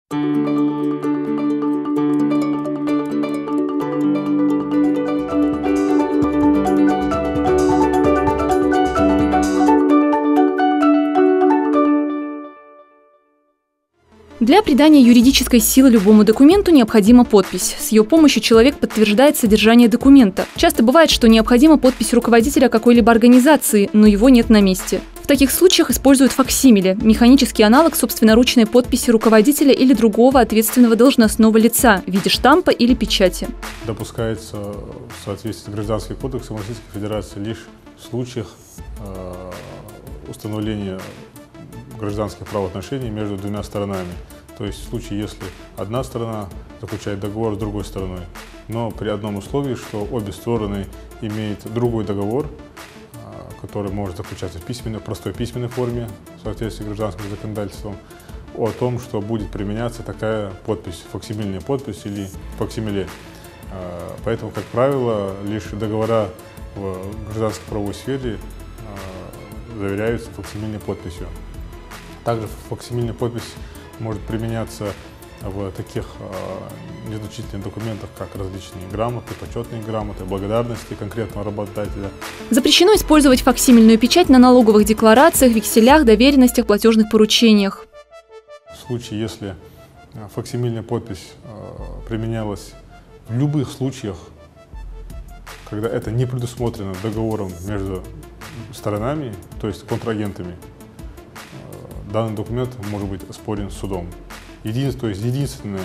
Для придания юридической силы любому документу необходима подпись. С ее помощью человек подтверждает содержание документа. Часто бывает, что необходима подпись руководителя какой-либо организации, но его нет на месте. В таких случаях используют факсимиле – механический аналог собственноручной подписи руководителя или другого ответственного должностного лица в виде штампа или печати. Допускается в соответствии с Гражданским кодексом Российской Федерации лишь в случаях установления гражданских правоотношений между двумя сторонами. То есть в случае, если одна сторона заключает договор с другой стороной, но при одном условии, что обе стороны имеют другой договор, который может заключаться в простой письменной форме в соответствии с гражданским законодательством, о том, что будет применяться такая подпись, факсимильная подпись или факсимиле. Поэтому, как правило, лишь договора в гражданской правовой сфере заверяются факсимильной подписью. Также факсимильная подпись может применяться в таких незначительных документах, как различные грамоты, почетные грамоты, благодарности конкретного работодателя. Запрещено использовать факсимильную печать на налоговых декларациях, векселях, доверенностях, платежных поручениях. В случае, если факсимильная подпись применялась в любых случаях, когда это не предусмотрено договором между сторонами, то есть контрагентами, данный документ может быть оспорен судом. Единственный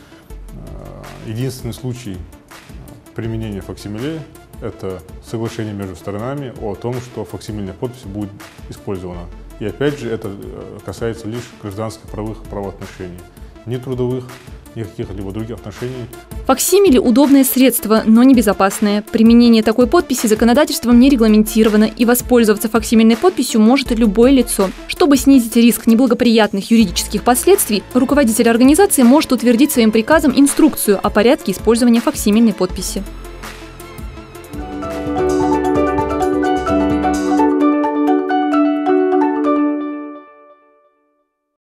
случай применения факсимиле – это соглашение между сторонами о том, что факсимильная подпись будет использована. И опять же, это касается лишь гражданских правоотношений, ни трудовых, ни каких-либо других отношений. Факсимиле – удобное средство, но небезопасное. Применение такой подписи законодательством не регламентировано, и воспользоваться факсимильной подписью может любое лицо. Чтобы снизить риск неблагоприятных юридических последствий, руководитель организации может утвердить своим приказом инструкцию о порядке использования факсимильной подписи.